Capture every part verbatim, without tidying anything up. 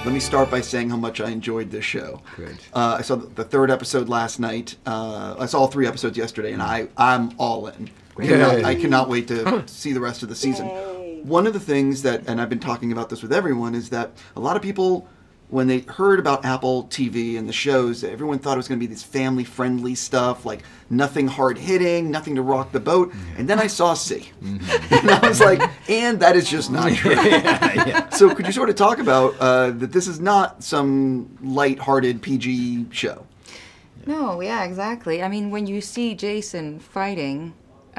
Let me start by saying how much I enjoyed this show. Good. Uh, I saw the third episode last night. Uh, I saw all three episodes yesterday, and I, I'm all in. I cannot, I cannot wait to see the rest of the season. One of the things that, and I've been talking about this with everyone, is that a lot of people, when they heard about Apple T V and the shows, everyone thought it was going to be this family-friendly stuff, like nothing hard-hitting, nothing to rock the boat. Yeah. And then I saw C. Mm-hmm. And I was like, and that is just not true. yeah, yeah. So could you sort of talk about uh, that this is not some light-hearted P G show? No, yeah, exactly. I mean, when you see Jason fighting,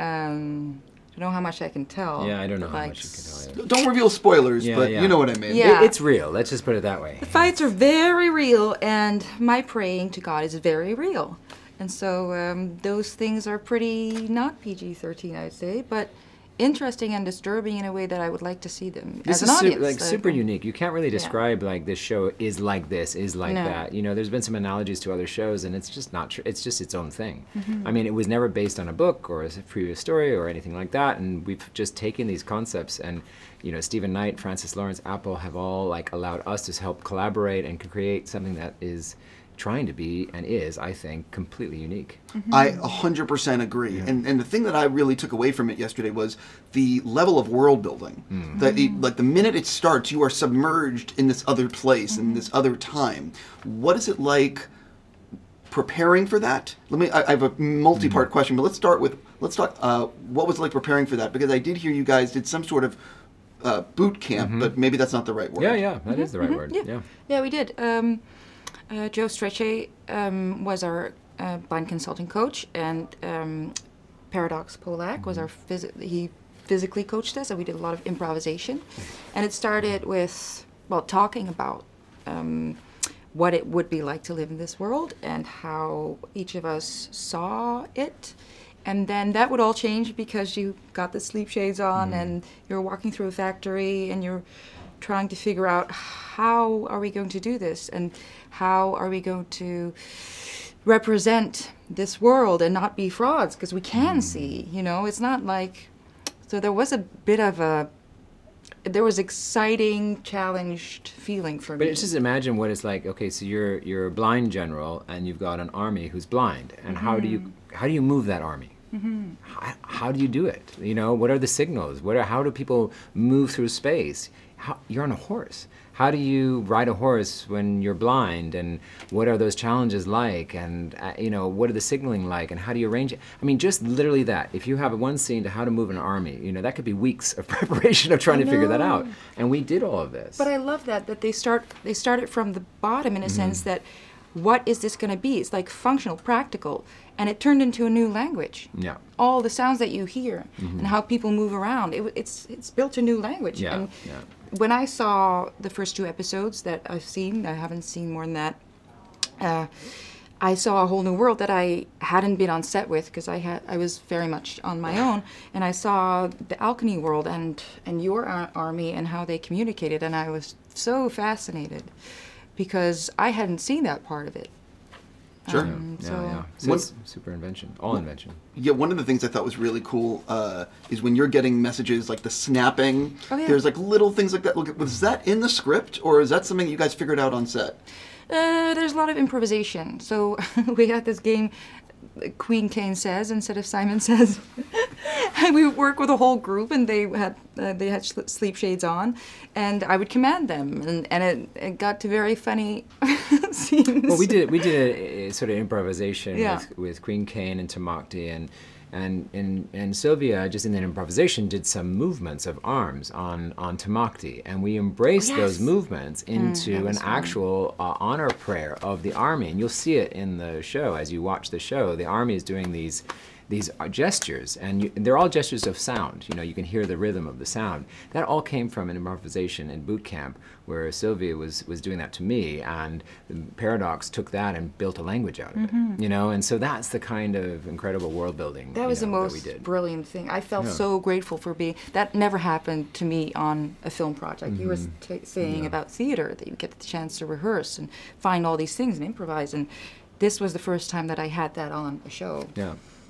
um, I don't know how much I can tell. Yeah, I don't know like, how much you can tell. Yeah. Don't reveal spoilers, yeah, but yeah. you know what I mean. Yeah. It, it's real. Let's just put it that way. The fights are very real, and my praying to God is very real. And so um, those things are pretty not P G thirteen, I'd say, but interesting and disturbing in a way that I would like to see them this as an is audience. Su like so super unique. You can't really describe yeah. like this show is like this, is like no. that. You know, there's been some analogies to other shows, and it's just not true. It's just its own thing. Mm-hmm. I mean, it was never based on a book or a previous story or anything like that, and we've just taken these concepts and, you know, Steven Knigh, Francis Lawrence, Apple have all like allowed us to help collaborate and create something that is trying to be and is, I think, completely unique. Mm-hmm. I one hundred percent agree. Yeah. And and the thing that I really took away from it yesterday was the level of world building. Mm. That it, like the minute it starts, you are submerged in this other place, mm-hmm. in this other time. What is it like preparing for that? Let me. I, I have a multi-part mm-hmm. question, but let's start with let's talk. Uh, what was it like preparing for that? Because I did hear you guys did some sort of uh, boot camp, mm-hmm. but maybe that's not the right word. Yeah, yeah, that mm-hmm. is the right mm-hmm. word. Yeah, yeah, yeah we did. Um, Uh, Joe Strechay um, was our uh, blind consulting coach, and um, Paradox Polak mm-hmm. was our phys he physically coached us, and we did a lot of improvisation. And it started with, well, talking about um, what it would be like to live in this world and how each of us saw it. And then that would all change because you got the sleep shades on mm-hmm. and you're walking through a factory and you're trying to figure out how are we going to do this and how are we going to represent this world and not be frauds, because we can mm. see, you know, it's not like, so there was a bit of a, there was exciting, challenged feeling for but me. But just imagine what it's like. Okay, so you're you're a blind general and you've got an army who's blind, and mm-hmm. how do you how do you move that army? Mm-hmm. how, how do you do it? You know, what are the signals? What are, how do people move through space? How, you're on a horse. How do you ride a horse when you're blind, and what are those challenges like, and uh, you know, what are the signaling like, and how do you arrange it? I mean, just literally that. If you have one scene to how to move an army, you know, that could be weeks of preparation of trying to figure that out. And we did all of this. But I love that that they start they started from the bottom in a mm-hmm. sense that what is this going to be? It's like functional, practical, and it turned into a new language. Yeah. All the sounds that you hear mm-hmm. and how people move around, it, it's it's built a new language. Yeah. And yeah. when I saw the first two episodes that I've seen, I haven't seen more than that. Uh, I saw a whole new world that I hadn't been on set with because I had I was very much on my own, and I saw the alchemy world and and your ar army and how they communicated, and I was so fascinated because I hadn't seen that part of it. Sure. Um, yeah, so yeah, yeah. So it's super invention, all invention. Yeah, one of the things I thought was really cool uh, is when you're getting messages like the snapping. Oh, yeah. There's like little things like that. Look, was that in the script, or is that something you guys figured out on set? Uh, there's a lot of improvisation. So we had this game, Queen Kane Says instead of Simon Says. And we would work with a whole group, and they had uh, they had sleep shades on, and I would command them, and, and it, it got to very funny scenes. Well, we did we did a, a sort of improvisation yeah. with, with Queen Kane and Tamakti, and and and and Sylvia just in that improvisation did some movements of arms on on Tamakti, and we embraced oh, yes. those movements into mm, an fun. actual uh, honor prayer of the army, and you'll see it in the show as you watch the show. The army is doing these. These are gestures, and, you, and they're all gestures of sound. You know, you can hear the rhythm of the sound. That all came from an improvisation in boot camp, where Sylvia was was doing that to me, and Paradox took that and built a language out of mm-hmm. it. You know, and so that's the kind of incredible world building. That was you know, the most that we did. brilliant thing. I felt yeah. so grateful for being. That never happened to me on a film project. Mm-hmm. You were t saying yeah. about theater that you get the chance to rehearse and find all these things and improvise, and this was the first time that I had that on a show. Yeah.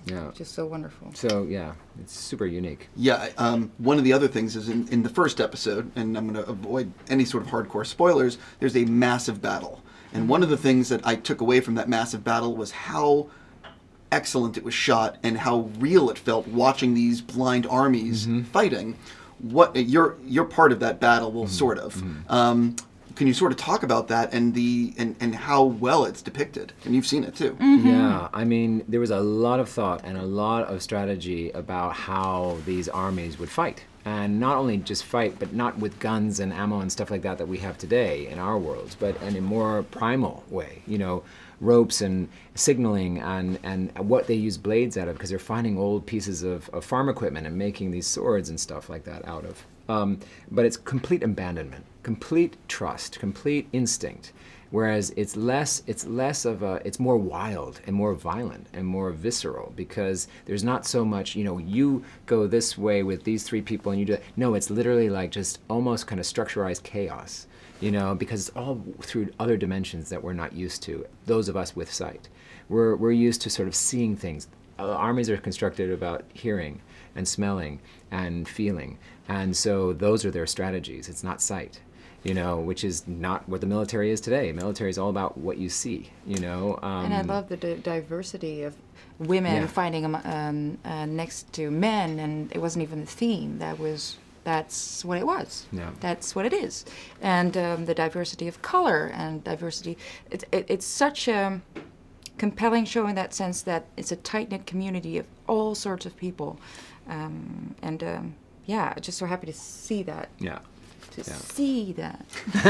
Yeah. which is so wonderful. So yeah, it's super unique. Yeah, um, one of the other things is in, in the first episode, and I'm going to avoid any sort of hardcore spoilers, there's a massive battle. And one of the things that I took away from that massive battle was how excellent it was shot and how real it felt watching these blind armies mm-hmm. fighting. What you're you're part of that battle, well, mm-hmm. sort of. Mm-hmm. Um, can you sort of talk about that and the and, and how well it's depicted? And you've seen it too. Mm-hmm. Yeah, I mean, there was a lot of thought and a lot of strategy about how these armies would fight. And not only just fight, but not with guns and ammo and stuff like that that we have today in our worlds, but in a more primal way. You know, ropes and signaling and, and what they use blades out of, because they're finding old pieces of, of farm equipment and making these swords and stuff like that out of. Um, but it's complete abandonment, complete trust, complete instinct. Whereas it's less, it's less of a, it's more wild and more violent and more visceral, because there's not so much, you know, you go this way with these three people and you do that. No, it's literally like just almost kind of structurized chaos, you know, because it's all through other dimensions that we're not used to, those of us with sight. We're, we're used to sort of seeing things. Uh, armies are constructed about hearing and smelling and feeling, and so those are their strategies. It's not sight. You know, which is not what the military is today. Military is all about what you see, you know. Um, and I love the di diversity of women yeah. fighting um, uh, next to men, and it wasn't even the theme. That was, that's what it was. Yeah. That's what it is. And um, the diversity of color and diversity. It, it, it's such a compelling show in that sense that it's a tight-knit community of all sorts of people. Um, and um, yeah, just so happy to see that. Yeah. To yeah. see that.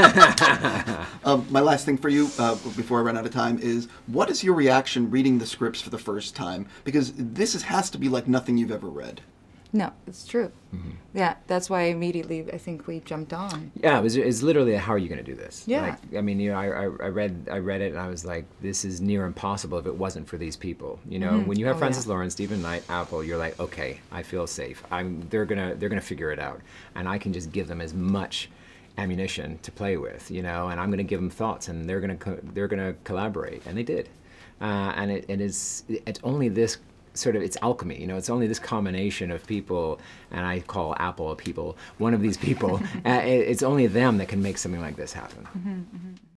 um, my last thing for you, uh, before I run out of time, is what is your reaction reading the scripts for the first time? Because this is, has to be like nothing you've ever read. No, it's true. Mm-hmm. Yeah, that's why immediately I think we jumped on. Yeah, it was, it's literally, how are you going to do this? Yeah. Like, I mean, you know, I, I, I read I read it and I was like, this is near impossible if it wasn't for these people. You know, mm-hmm. when you have oh, Francis yeah. Lawrence, Steven Knigh, Apple, you're like, okay, I feel safe. I'm, they're gonna they're gonna figure it out, and I can just give them as much ammunition to play with, you know, and I'm going to give them thoughts, and they're going to co they're going to collaborate, and they did, uh, and it, it is it's only this sort of, it's alchemy, you know, it's only this combination of people, and I call Apple a people, one of these people, uh, it, it's only them that can make something like this happen. Mm-hmm, mm-hmm.